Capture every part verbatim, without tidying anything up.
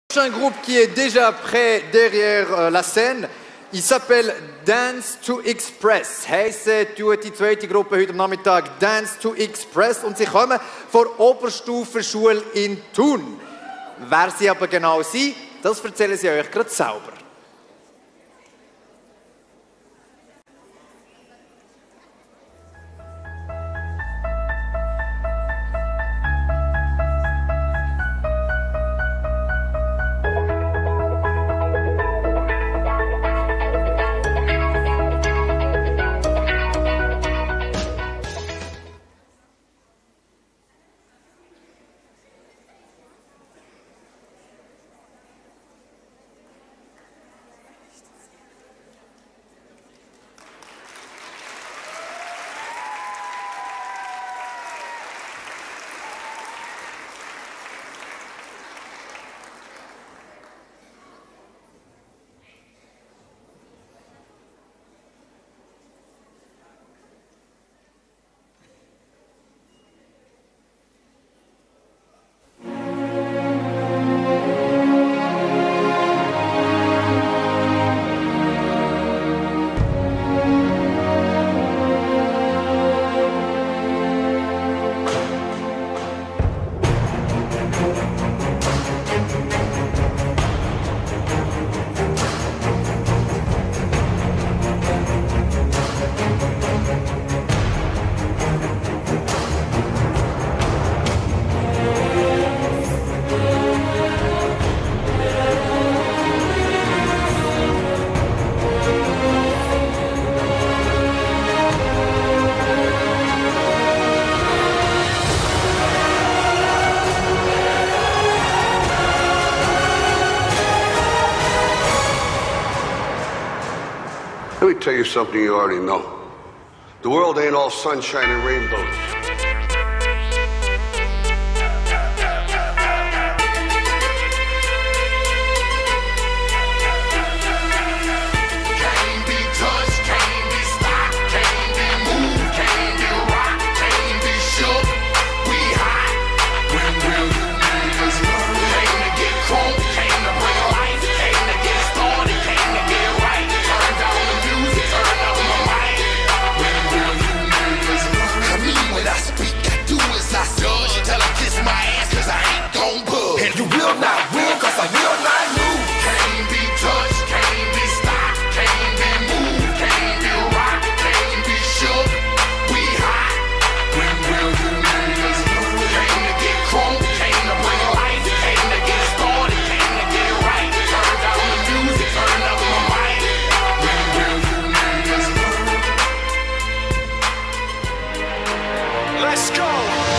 Un groupe qui est déjà prêt derrière euh, la scène. Il s'appelle Dance to Express. Heisse tut die zweite Gruppe heute am Nachmittag Dance to Express und sie kommen von der Oberstufenschule in Thun. Wer sie aber genau sind, das erzählen sie euch gerade selber. Let me tell you something you already know. The world ain't all sunshine and rainbows. Let's go!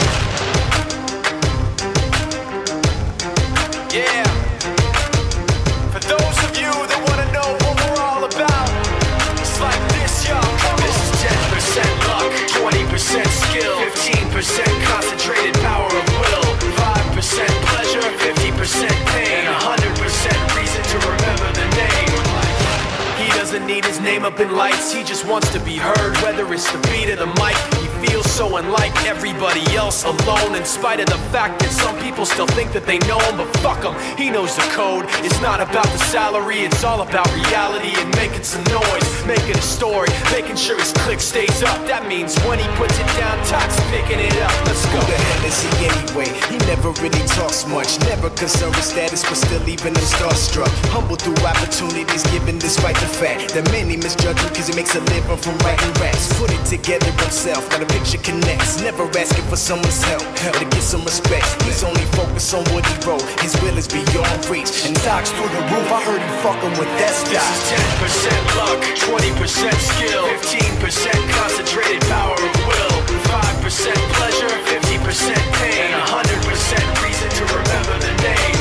Yeah. For those of you that want to know what we're all about, it's like this, y'all. This is ten percent luck, twenty percent skill, fifteen percent concentrated power of will, five percent pleasure, fifty percent pain, and one hundred percent reason to remember the name. He doesn't need his name up in lights, he just wants to be heard, whether it's the beat of the mic. Feels so unlike everybody else, alone, in spite of the fact that some people still think that they know him, but fuck him, he knows the code. It's not about the salary, it's all about reality and making some noise, making a story, making sure his click stays up. That means when he puts it down, Tox picking it up. Let's go. Who the hell is he anyway? He never really talks much, never concerned with status, but still even him starstruck. Humble through opportunities given despite the fact that many misjudge him cause he makes a living from writing raps. Put it together himself, got a picture connects, never asking for someone's help or to get some respect. He's only focused on what he wrote, his will is beyond reach, and Doc's through the roof. I heard he fucking with that stock. This is ten percent luck, twenty percent skill, fifteen percent concentrated power of will, five percent pleasure, fifty percent pain, and one hundred percent reason to remember the name.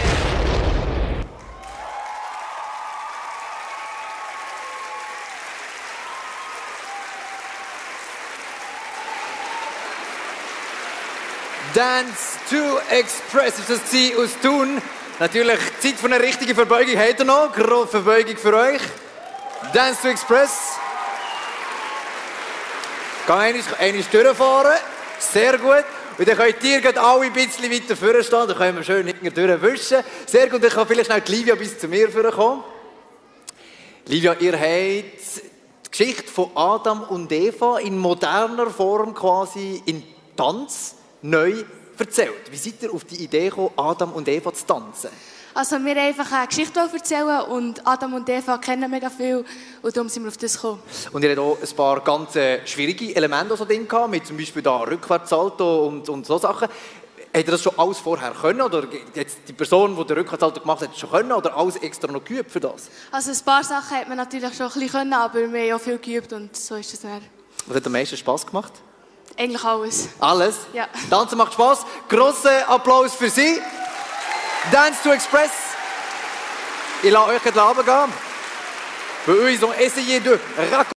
Dance to Express ist das Ziel aus Thun. Natürlich Zeit für eine richtige Verbeugung. Habt ihr noch? Große Verbeugung für euch. Dance to Express. Geh einmal durchfahren. Sehr gut. Und dann könnt ihr gerade alle ein bisschen weiter vorne stehen, dann können wir schön hinten durchwischen. Sehr gut, dann kann vielleicht schnell die Livia bis zu mir vorkommen. Livia, ihr habt die Geschichte von Adam und Eva in moderner Form quasi in Tanz neu erzählt. Wie seid ihr auf die Idee gekommen, Adam und Eva zu tanzen? Also wir einfach eine Geschichte erzählen und Adam und Eva kennen mega viel und darum sind wir auf das gekommen. Und ihr habt auch ein paar ganz äh, schwierige Elemente so drin gehabt, mit zum Beispiel da Rückwärtssalto und, und so Sachen. Habt ihr das schon alles vorher können oder jetzt die Person, die den Rückwärtssalto gemacht hat, schon können oder alles extra noch geübt für das? Also ein paar Sachen hat man natürlich schon ein bisschen können, aber wir haben auch viel geübt und so ist es dann. Was hat am meisten Spass gemacht? Eigentlich alles. Alles? Ja. Tanzen macht Spass. Grosser Applaus für Sie. Dance to Express. Ich lasse euch runtergehen. Bei uns ont essayé de raconter.